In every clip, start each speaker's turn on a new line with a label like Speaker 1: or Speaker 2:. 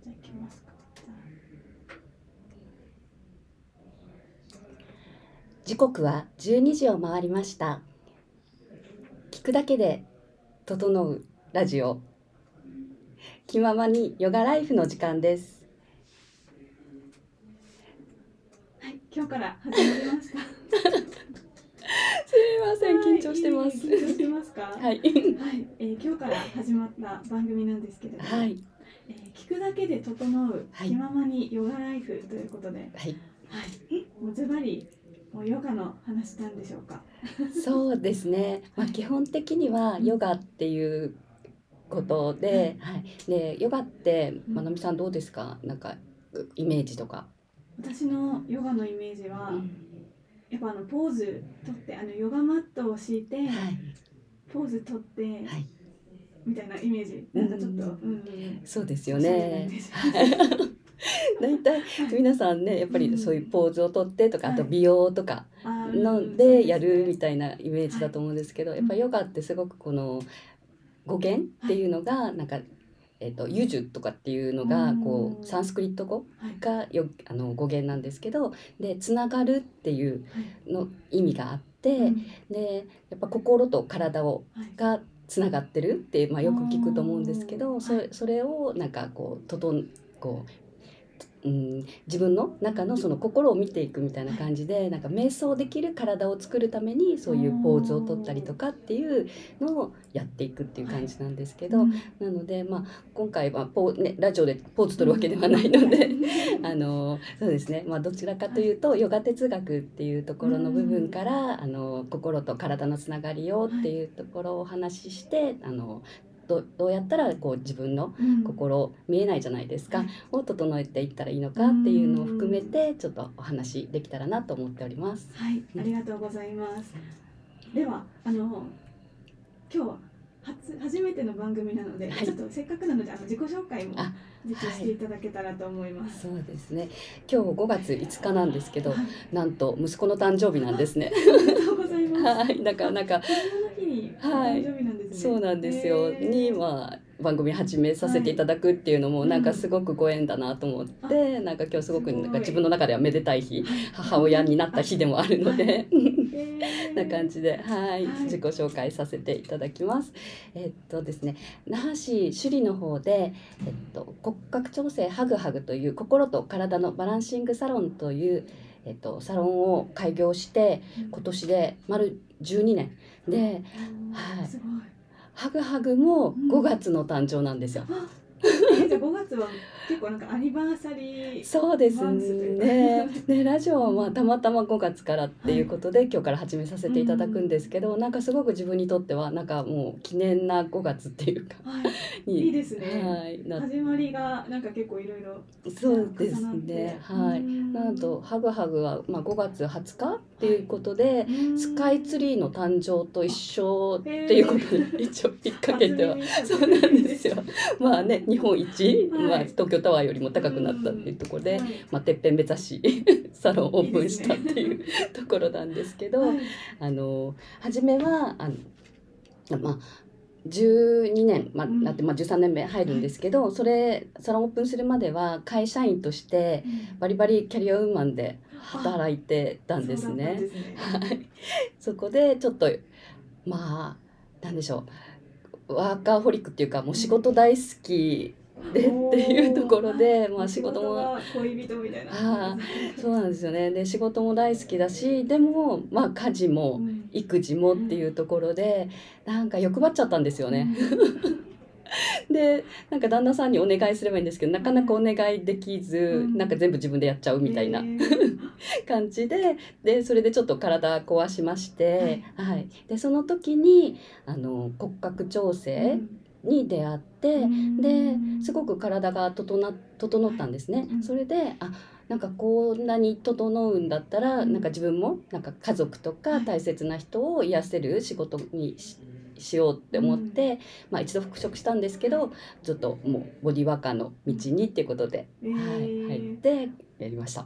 Speaker 1: じゃあ行きますか。
Speaker 2: 時刻は12時を回りました。聞くだけで整うラジオ、気ままにヨガライフの時間です。
Speaker 1: はい、今日から始まりました。
Speaker 2: すみません、緊張してます。
Speaker 1: 緊張してますか？
Speaker 2: はい。
Speaker 1: はい、今日から始まった番組なんですけれども、
Speaker 2: はい。
Speaker 1: 聞くだけで整う、
Speaker 2: はい
Speaker 1: 気ままにヨガライフということで、
Speaker 2: はい。
Speaker 1: はい、もうズバリもうヨガの話なんでしょうか？
Speaker 2: そうですね。基本的にはヨガっていうことで、はい。で、ヨガってまなみさんどうですか？なんかイメージとか。
Speaker 1: 私のヨガのイメージは、やっぱポーズとってヨガマットを敷いて、
Speaker 2: はい。
Speaker 1: ポーズとって、
Speaker 2: はい。
Speaker 1: みたいなイメージ。なんかちょっと、
Speaker 2: そうですよ
Speaker 1: おしゃれなイ
Speaker 2: ね。
Speaker 1: メージ。
Speaker 2: 大体皆さんね、やっぱりそういうポーズをとってとか、あと
Speaker 1: はい
Speaker 2: 美容とかのでやるみたいなイメージだと思うんですけど、やっぱヨガってすごくこの語源っていうのがなんか、ユジュとかっていうのがこうサンスクリット語が語源なんですけど、でつながるっていうの意味があって、でやっぱ心と体がつながってるって、よく聞くと思うんですけど、それをなんかこう自分の中のその心を見ていくみたいな感じで、なんか瞑想できる体を作るためにそういうポーズを取ったりとかっていうのをやっていくっていう感じなんですけど、なので今回はラジオでポーズ取るわけではないのでそうですね、どちらかというとヨガ哲学っていうところの部分から心と体のつながりをっていうところをお話しして、どうやったらこう自分の心、見えないじゃないですか、を整えていったらいいのかっていうのを含めてちょっとお話できたらなと思っております。
Speaker 1: はい、ありがとうございます。では今日は初めての番組なので、ちょっとせっかくなので自己紹介もぜひしていただけたらと思います。
Speaker 2: そうですね。今日5月5日なんですけど、なんと息子の誕生日なんですね。
Speaker 1: おめでとうございます。
Speaker 2: はい、なんか
Speaker 1: 子供の日に誕生日なんですね。
Speaker 2: そうなんですよ。に番組始めさせていただくっていうのもなんかすごくご縁だなと思って、なんか今日すごくなんか自分の中ではめでたい日、母親になった日でもあるので、な感じで、自己紹介させていただきます。ですね、那覇市首里の方で、骨格調整ハグハグという心と体のバランシングサロンという、サロンを開業して今年で丸12年で、ハグハグも5月の誕生なんですよ。
Speaker 1: じゃあ5月は結構なんかアニバーサリー。
Speaker 2: そうですね。でラジオはたまたま5月からっていうことで、今日から始めさせていただくんですけど、なんかすごく自分にとってはなんかもう記念な5月っていうか、
Speaker 1: いいですね。始まりがなんか結構いろいろ。
Speaker 2: そうですね。なんとハグハグは5月20日っていうことで、スカイツリーの誕生と一緒っていうことで一応引っ掛けては、そうなんですよ。日本一、東京タワーよりも高くなったっていうところで、てっぺん目指しサロンオープンしたっていうところなんですけど、初めは12年、なって13年目入るんですけど、サロンオープンするまでは会社員としてバリバリキャリアウーマンで働いてたんですね。そこでちょっとなんでしょう、ワーカーホリックっていうか、もう仕事大好きでっていうところで、仕事も
Speaker 1: 恋人みたいな。
Speaker 2: そうなんですよね。で仕事も大好きだし、でも家事も育児もっていうところで、なんか欲張っちゃったんですよね。でなんか旦那さんにお願いすればいいんですけど、なかなかお願いできず、なんか全部自分でやっちゃうみたいな感じでそれでちょっと体壊しまして、でその時に骨格調整に出会って、ですごく体が整ったんですね。それでなんかこんなに整うんだったら、なんか自分もなんか家族とか大切な人を癒せる仕事にしようって思って、一度復職したんですけど、ちょっともうボディワーカーの道にっていうことで、 でやりました。
Speaker 1: はい、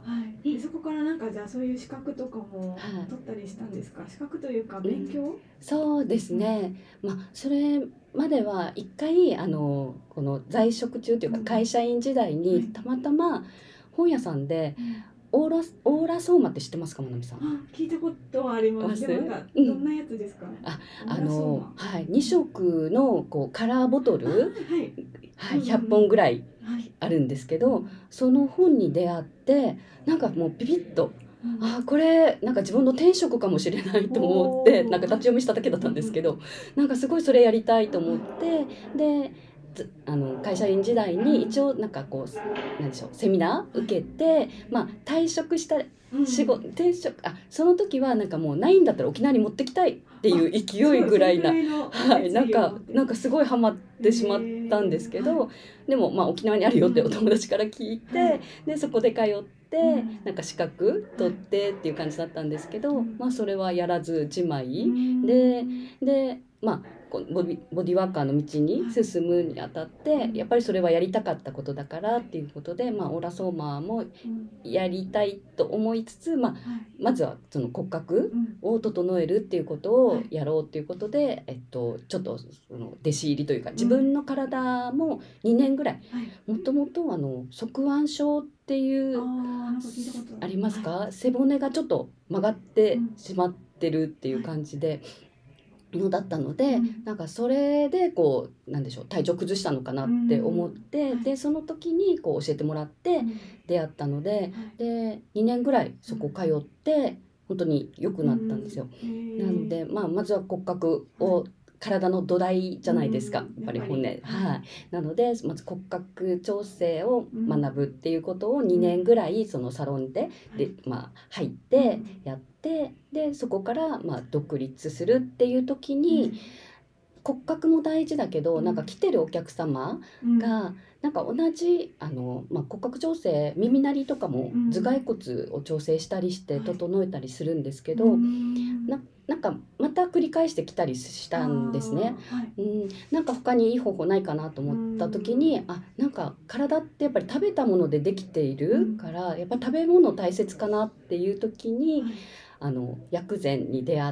Speaker 1: でそこからなんかじゃあそういう資格とかも取ったりしたんですか？資格というか勉強？
Speaker 2: そうですね、それまでは一回この在職中というか会社員時代にたまたま本屋さんでオーラソーマって知ってますか、まなみさん？
Speaker 1: 聞いたことはあります。でもなんかどんなやつですか？
Speaker 2: はい、2色のこうカラーボトル、100本ぐらいあるんですけど、その本に出会ってなんかもうピピッと、これなんか自分の転職かもしれないと思って、なんか立ち読みしただけだったんですけど、なんかすごいそれやりたいと思って、で会社員時代に一応なんかこうなんでしょう、セミナー受けて、退職した仕事、転職その時はなんかもうないんだったら沖縄に持ってきたいっていう勢いぐらいな、はい、なんかすごいハマってしまったんですけど、でも沖縄にあるよってお友達から聞いて、でそこで通ってなんか資格取ってっていう感じだったんですけど、それはやらずじまいでボディワーカーの道に進むにあたってやっぱりそれはやりたかったことだからっていうことで、オーラソーマーもやりたいと思いつつ、まずはその骨格を整えるっていうことをやろうっていうことで、ちょっとその弟子入りというか自分の体も2年ぐらい、もともと側弯症っていうありますか、背骨がちょっと曲がってしまってるっていう感じで。のだったので、なんかそれでこうなんでしょう、体調崩したのかなって思って、でその時にこう教えてもらって出会ったので、で2年ぐらいそこ通って本当に良くなったんですよ。なのでまずは骨格を体の土台じゃないですか、やっぱり骨、なのでまず骨格調整を学ぶっていうことを2年ぐらいそのサロンで入ってやって、でそこから独立するっていう時に、骨格も大事だけどなんか来てるお客様がなんか同じ骨格調整、耳鳴りとかも頭蓋骨を調整したりして整えたりするんですけど、なんかまた繰り返してきたりしたんですね。なんか他にいい方法ないかなと思った時に、なんか体ってやっぱり食べたものでできているから、やっぱり食べ物大切かなっていう時に、薬膳に出会って、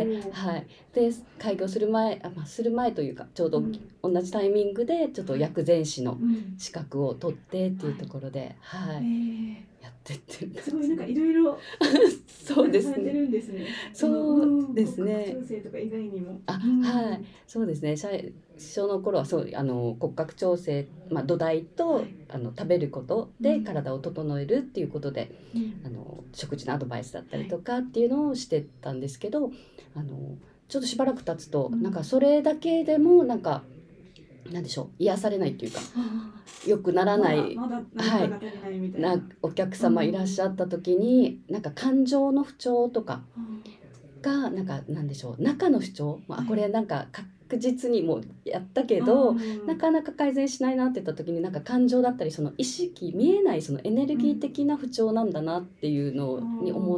Speaker 2: で開業する前というかちょうど同じタイミングでちょっと薬膳師の資格を取ってっていうところで、やってってる。
Speaker 1: すごいなんかいろいろ
Speaker 2: そうですね。
Speaker 1: そうですね。骨格調整とか以外にも。
Speaker 2: そうですね。最初の頃は骨格調整、土台と食べることで体を整えるっていうことで、食事のアドバイスだったりとかっていうのをしてたんですけど、ちょっとしばらく経つと、なんかそれだけでもなんかなんでしょう、癒されないっていうか良くならないお客様いらっしゃった時に、なんか感情の不調とかがなんでしょう、中の不調、これなんか確実にもうやったけどなかなか改善しないなって言った時に、なんか感情だったりその意識、見えないそのエネルギー的な不調なんだなっていうのに思って、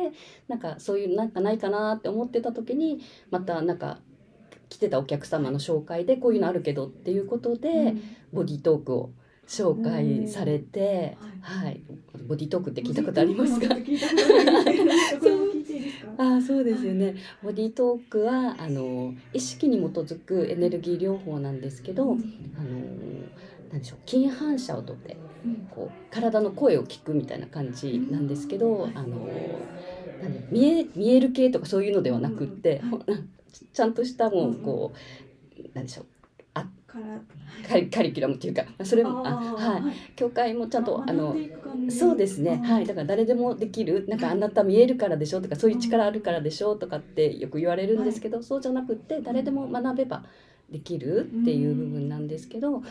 Speaker 2: なんかそういうなんかないかなって思ってた時に、またなんか来てたお客様の紹介でこういうのあるけどっていうことでボディトークを紹介されて、ボディトークって聞いたことありますか？そうですよね。ボディトークは意識に基づくエネルギー療法なんですけど、なんでしょう、筋反射をとってこう体の声を聞くみたいな感じなんですけど、見える系とかそういうのではなくって、ちゃんとしたもうこうなんでしょう、カリキュラムっていうか、それも教会もちゃんとそうですね、だから誰でもできる、なんかあなた見えるからでしょとか、そういう力あるからでしょとかってよく言われるんですけど、そうじゃなくって誰でも学べばできるっていう部分なんですけど、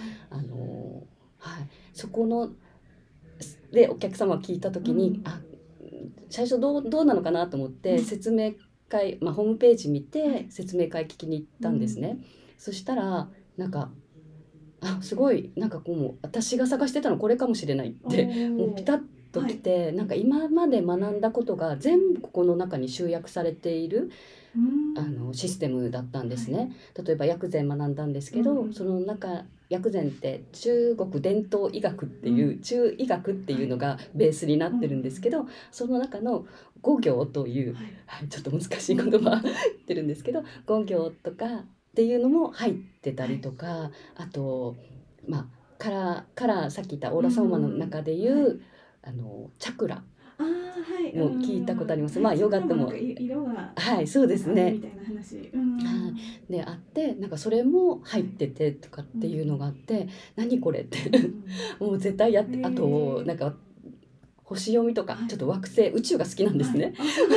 Speaker 2: そこのでお客様が聞いた時に、最初どうなのかなと思って説明会、ホームページ見て説明会聞きに行ったんですね。そしたらなんかすごいなんかこう私が探してたのこれかもしれないってもうピタッときて、なんか今まで学んだことが全部ここの中に集約されているシステムだったんですね。例えば薬膳学んだんですけど、その薬膳って中国伝統医学っていう中医学っていうのがベースになってるんですけど、その中の五行という、ちょっと難しい言葉言ってるんですけど、五行とかっていうのも入ってたりとか、あとからさっき言ったオーラソーマの中でいうチャクラも聞いたことあります。ヨガっても
Speaker 1: 色が
Speaker 2: そうですね
Speaker 1: みたいな話
Speaker 2: であって、それも入っててとかっていうのがあって、何これってもう絶対やって、あと星読みとか、ちょっと惑星宇宙が好きなんですね。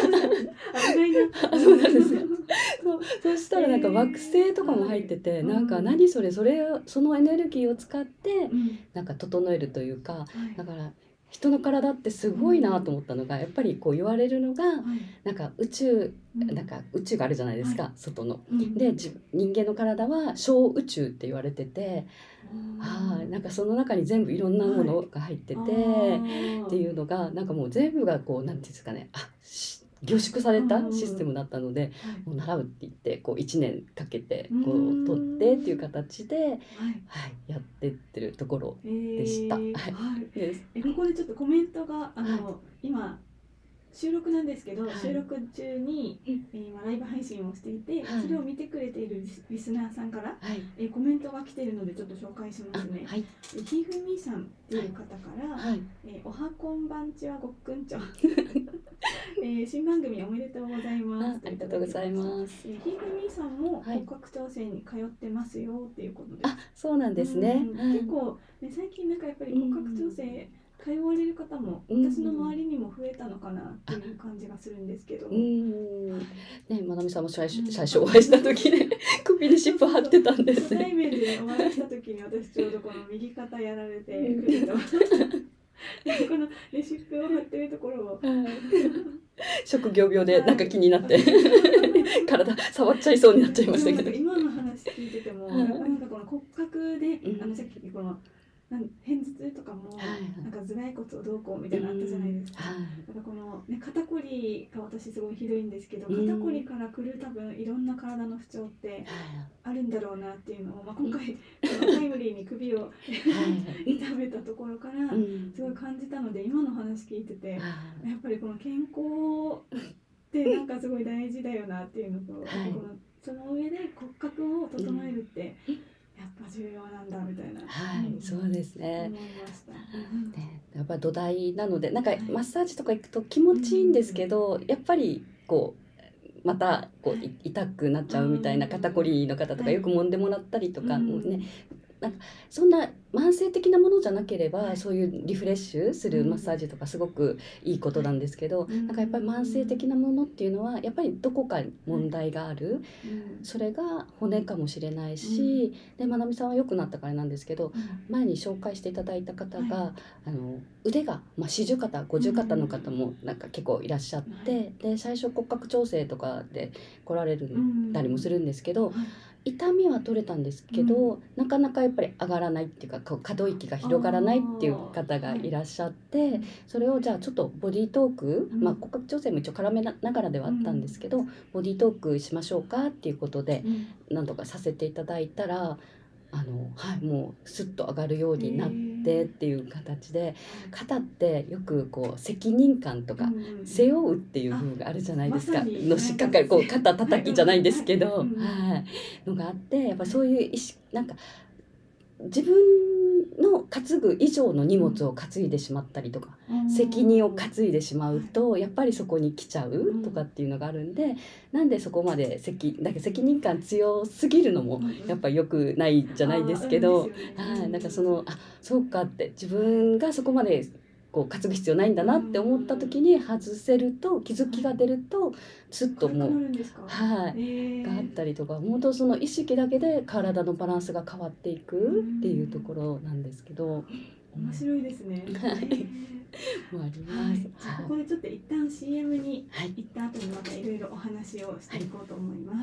Speaker 2: そうなんですよ。そうしたら惑星とかも入ってて、何それそのエネルギーを使って整えるというか、だから人の体ってすごいなと思ったのが、やっぱりこう言われるのが、宇宙があるじゃないですか、外の。で人間の体は小宇宙って言われてて、その中に全部いろんなものが入ってて、っていうのがもう全部がこうなんていうんですかね、凝縮されたシステムだったので、もう習うって言って1年かけて取ってっていう形で、やってってるところでした。こ
Speaker 1: こでちょっとコメントが今収録なんですけど、収録中に今ライブ配信をしていて、それを見てくれているリスナーさんからコメントが来ているのでちょっと紹介しますね。ひふみさんっていう方から「おはこんばんちはごっくんちょ」新番組おめでとうございます。
Speaker 2: ありがとうございます。
Speaker 1: ひふみさんも骨格調整に通ってますよっていうことです。
Speaker 2: そうなんですね。
Speaker 1: 結構最近やっぱり骨格調整通われる方も私の周りにも増えたのかなっていう感じがするんですけど、
Speaker 2: まなみさんも最初お会いした時に首に湿布貼ってたんですね。
Speaker 1: 対面でお会いした時に私ちょうどこの右肩やられて首とこの湿布を貼ってるところを
Speaker 2: 職業病で気になって体触っちゃいそうになっちゃいましたけど、
Speaker 1: 今の話聞いててもこの骨格でさっきこの片頭痛とかも頭蓋骨をどうこうみたいなのあったじゃないですか。この肩こりが私すごいひどいんですけど、肩こりからくる多分いろんな体の不調ってあるんだろうなっていうのを、今回タイムリーに首を痛めたところからすごい感じたので、今の話聞いててやっぱりこの健康ってすごい大事だよなっていうのと、その上で骨格を整えるってやっぱ重要なんだみたいな、
Speaker 2: そうですね。
Speaker 1: 思いました。
Speaker 2: やっぱ土台なのでマッサージとか行くと気持ちいいんですけど、やっぱりまた痛くなっちゃうみたいな肩こりの方とかよく揉んでもらったりとかもね、そんな慢性的なものじゃなければ、そういうリフレッシュするマッサージとかすごくいいことなんですけど、やっぱり慢性的なものっていうのはやっぱりどこか問題がある、それが骨かもしれないし、でまなみさんは良くなったからなんですけど、前に紹介していただいた方が、腕が四十肩五十肩の方も結構いらっしゃって、で最初骨格調整とかで来られるたりもするんですけど、痛みは取れたんですけど、なかなかやっぱり上がらないっていうか可動域が広がらないっていう方がいらっしゃって、それをじゃあちょっとボディートーク、骨格調整も一応絡めながらではあったんですけど、ボディートークしましょうかっていうことで何とかさせていただいたら、もうスッと上がるようになってっていう形で、肩ってよく責任感とか背負うっていう部分があるじゃないですか、のしっかかり肩叩きじゃないですけど、のがあって、やっぱそういう意識自分の担ぐ以上の荷物を担いでしまったりとか、責任を担いでしまうとやっぱりそこに来ちゃうとかっていうのがあるんで、なんでそこまで責任感強すぎるのもやっぱ良くないじゃないですけど、そうかって自分がそこまで担ぐ必要ないんだなって思った時に外せると、気づきが出るとスッともうがあったりとか、本当その意識だけで体のバランスが変わっていくっていうところなんですけど、
Speaker 1: 面白いですね。
Speaker 2: もあります。
Speaker 1: ここでちょっと一旦 CM に行った後にまたいろいろお話をしていこうと思います。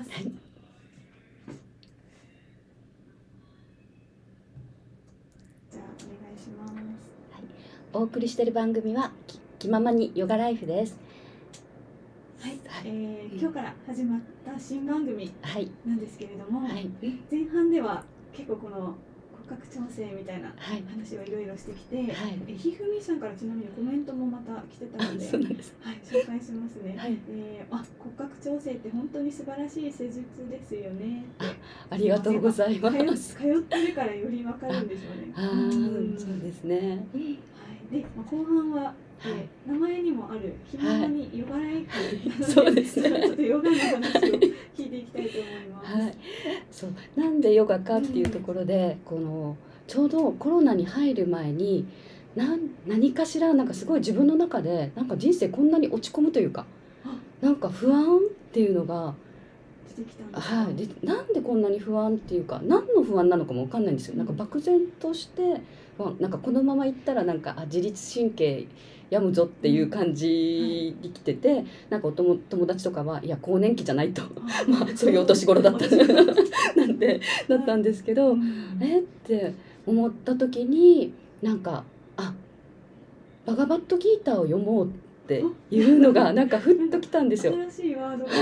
Speaker 1: じゃあお願いします。
Speaker 2: お送りしている番組は気ままにヨガライフです。
Speaker 1: 今日から始まった新番組なんですけれども、
Speaker 2: はい、
Speaker 1: 前半では結構この骨格調整みたいな話をいろいろしてきて、ひふみさんからちなみにコメントもまた来てたので、はい、紹介しますね。骨格調整って本当に素晴らしい施術ですよねって。
Speaker 2: ありがとうございます。
Speaker 1: 通ってるからよりわかるんでしょうね。
Speaker 2: そうですね。
Speaker 1: で、後半は名前にもあるひまわにヨガライフ、
Speaker 2: そうですね。
Speaker 1: ちょっとヨガの話を聞いていきたいと思います。
Speaker 2: そう、なんでヨガかっていうところで、このちょうどコロナに入る前に何かしらなんかすごい自分の中でなんか人生こんなに落ち込むというか、なんか不安っていうのが
Speaker 1: 出てきたんですか。
Speaker 2: でなんでこんなに不安っていうか何の不安なのかも分かんないんですよ。なんか漠然として、なんかこのままいったらなんか自律神経病むぞっていう感じに来てて、なんか友達とかはいや更年期じゃないとまあそういうお年頃だったなんてだったんですけど、って思った時になんかバガバットギーターを読もうっていうのがなんかふっときたんですよ。
Speaker 1: 新しいワードが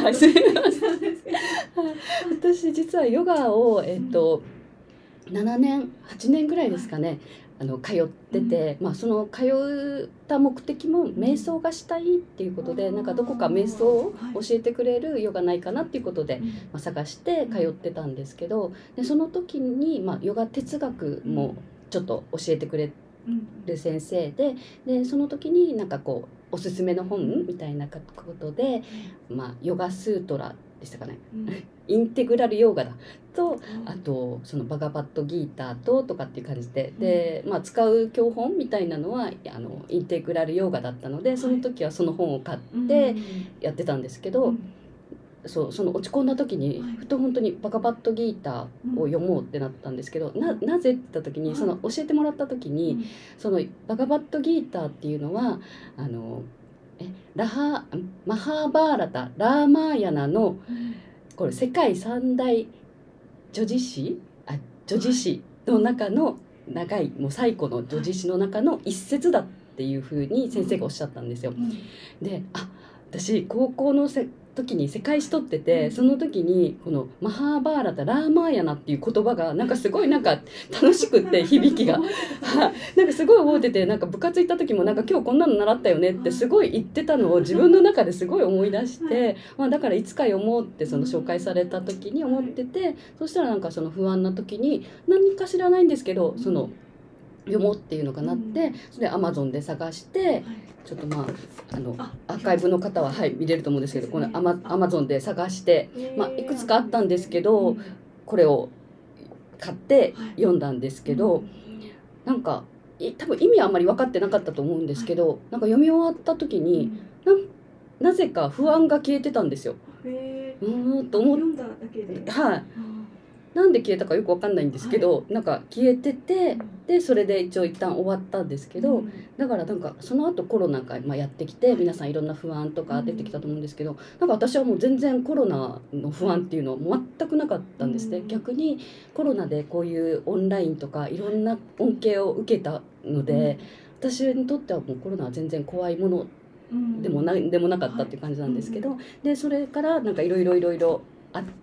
Speaker 2: 私実はヨガを7年8年ぐらいですかね、通ってて、その通った目的も瞑想がしたいっていうことで、なんかどこか瞑想を教えてくれるヨガないかなっていうことで、探して通ってたんですけど、でその時に、ヨガ哲学もちょっと教えてくれる先生でその時になんかこうおすすめの本みたいなことで、ヨガスートラでしたかね、インテグラルヨガだと、あとそのバガバットギーターとかっていう感じで、使う教本みたいなのはインテグラルヨガだったので、その時はその本を買ってやってたんですけど、その落ち込んだ時にふと本当にバガバットギーターを読もうってなったんですけど、なぜって言った時に、その教えてもらった時に、そのバガバットギーターっていうのはマハーバーラタラーマーヤナのこれ世界三大女子誌の中の長いもう最古の女子誌の中の一節だっていうふうに先生がおっしゃったんですよ。で私高校の時に世界史取ってて、その時にこのマハーバーラタラーマーヤナっていう言葉がなんかすごいなんか楽しくって響きがなんかすごい覚えてて、なんか部活行った時もなんか今日こんなの習ったよねってすごい言ってたのを自分の中ですごい思い出して、だからいつか読もうってその紹介された時に思ってて、そしたらなんかその不安な時に何か知らないんですけどその読もうっていうのがなって、それで Amazon で探して、ちょっとアーカイブの方は見れると思うんですけど、このAmazon で探して、いくつかあったんですけど、これを買って読んだんですけど、なんか多分意味はあんまり分かってなかったと思うんですけど、なんか読み終わった時になぜか不安が消えてたんですよ。と思
Speaker 1: 読んだだけで。
Speaker 2: なんで消えたかよくわかんないんですけど、なんか消えてて、でそれで一応一旦終わったんですけど、だからなんかその後コロナがやってきて、皆さんいろんな不安とか出てきたと思うんですけど、なんか私はもう全然コロナの不安っていうのは全くなかったんですね。逆にコロナでこういうオンラインとかいろんな恩恵を受けたので、私にとってはもうコロナは全然怖いものでもなかったっていう感じなんですけど、でそれからなんかいろいろあって、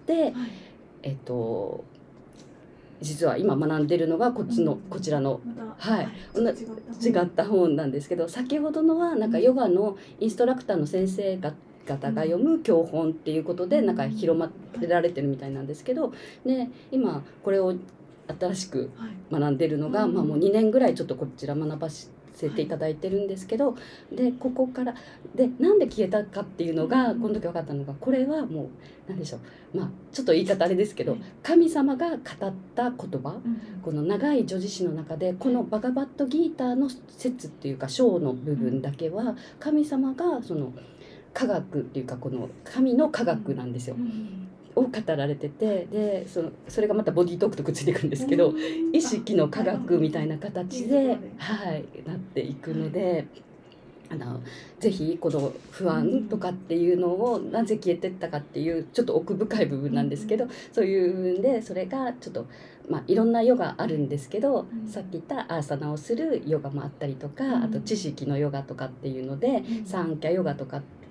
Speaker 2: 実は今学んでるのがこちらの、違った本なんですけど、先ほどのはなんかヨガのインストラクターの先生方が読む教本っていうことでなんか広まられてるみたいなんですけど、で今これを新しく学んでるのが、もう2年ぐらいちょっとこちら学ばせていただいてるんですけど、でここからでなんで消えたかっていうのがこの時分かったのが、これはもう何でしょう、ちょっと言い方あれですけど、神様が語った言葉、この長い叙事詩の中でこのバガバットギーターの説っていうか章の部分だけは神様がその科学っていうかこの神の科学なんですよ。を語られてて、でそれがまたボディートークとくっついていくんですけど、意識の科学みたいな形で、なっていくので、ぜひこの不安とかっていうのをなぜ消えてったかっていうちょっと奥深い部分なんですけど、そういう部分でそれがちょっといろんなヨガあるんですけど、さっき言ったアーサナをするヨガもあったりとか、あと知識のヨガとかっていうのでサンキャヨガとか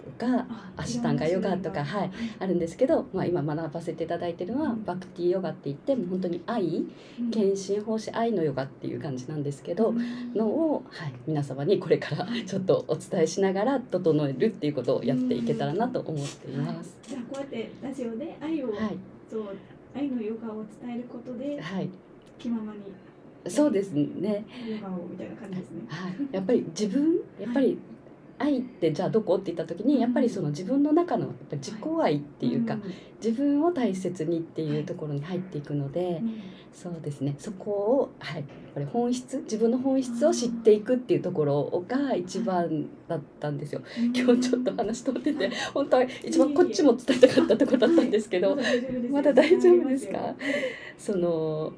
Speaker 2: とかアシュタンガヨガとか、はい、あるんですけど、今学ばせていただいてるのはバクティヨガって言って、もう本当に愛、献身奉仕愛のヨガっていう感じなんですけど、のを、はい、皆様にこれからちょっとお伝えしながら整えるっていうことをやっていけたらなと思っています。
Speaker 1: じゃあこうやってラジオで愛を、そう愛のヨガを伝えることで、気ままに。
Speaker 2: そうですね。
Speaker 1: ヨガをみたいな感じですね。
Speaker 2: はい、やっぱりやっぱり愛ってじゃあどこって言った時に、やっぱりその自分の中のやっぱ自己愛っていうか、自分を大切にっていうところに入っていくので、そうですね、そこを、やっぱり自分の本質を知っていくっていうところが一番だったんですよ。今日ちょっと話通ってて、本当は一番こっちも伝えたかったところだったんですけど、まだ大丈夫ですか？その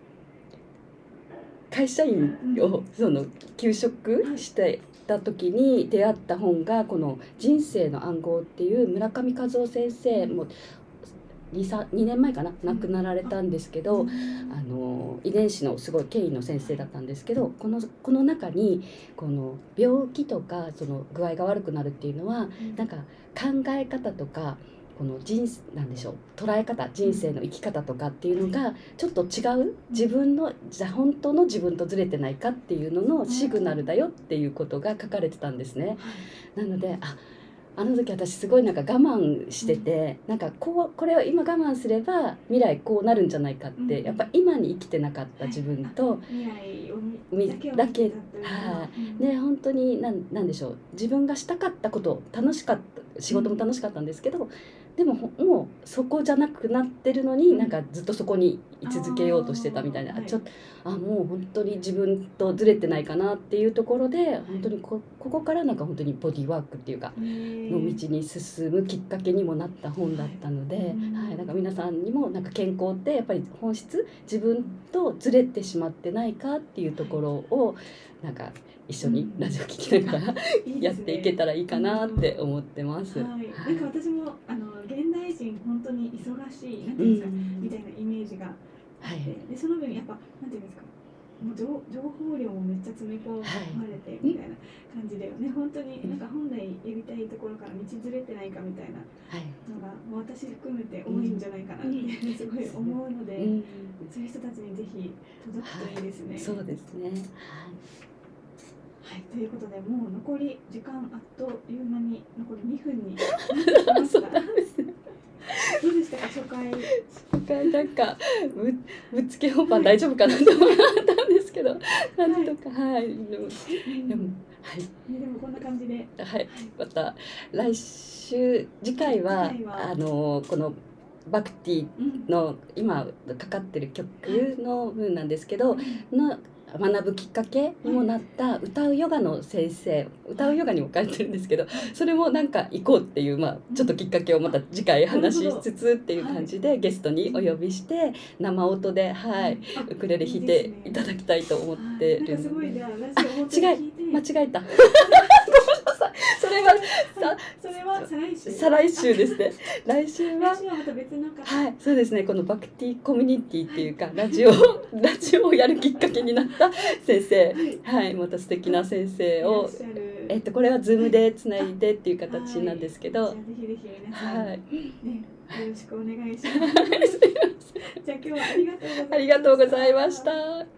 Speaker 2: 会社員を休職してた時に出会った本がこの「人生の暗号」っていう村上和夫先生も2年前かな亡くなられたんですけど、遺伝子のすごい権威の先生だったんですけど、この中にこの病気とかその具合が悪くなるっていうのは、なんか考え方とかこのなんでしょう、捉え方、人生の生き方とかっていうのがちょっと違う、自分の本当の自分とずれてないかっていうののシグナルだよっていうことが書かれてたんですね。なのであの時私すごいなんか我慢してて、なんかこれを今我慢すれば未来こうなるんじゃないかって、やっぱ今に生きてなかった自分とだけね、本当になんでしょう、自分がしたかったこと楽しかった、仕事も楽しかったんですけど、でももうそこじゃなくなってるのに、なんかずっとそこに居続けようとしてたみたいな、ちょっともう本当に自分とずれてないかなっていうところで、本当にここからなんか本当にボディワークっていうかの道に進むきっかけにもなった本だったので、なんか皆さんにもなんか健康ってやっぱり本質、自分とずれてしまってないかっていうところをなんか一緒にラジオ聞きながらやっていけたらいいかなって思ってます。
Speaker 1: なんか私も現代人本当に忙しいなんていうんですか、みたいなイメージがあって、でその分やっぱなんていうんですか、もう情報量もめっちゃ詰め込まれてみたいな感じでね、本当になんか本来やりたいところから道ずれてないかみたいなのが、私含めて多いんじゃないかなってすごい思うので、そういう人たちにぜひ届くといいですね。
Speaker 2: そうですね。
Speaker 1: はい、ということでもう残り時間あっという間に残り2分になってきました。どうでしたか、初回
Speaker 2: なんかぶっつけ本番大丈夫かなと思ったんですけど、なんとかでも
Speaker 1: こんな感じで、
Speaker 2: また来週次回はこのバクティの今かかってる曲の分なんですけどの学ぶきっかけにもなった歌うヨガの先生、歌うヨガにも書いてるんですけど、それもなんか行こうっていう、ちょっときっかけをまた次回話しつつっていう感じでゲストにお呼びして生音でウクレレ弾いていただきたいと思ってるので、間違えたそれは再来週ですね。来週はまた別の方、そうですね、このバクティコミュニティっていうかラジオをやるきっかけになった先生、また素敵な先生をこれはズームでつないでっていう形なんですけど、ぜひぜひ皆さん、よろしくお願いします。じゃあ今日はありがとうございました。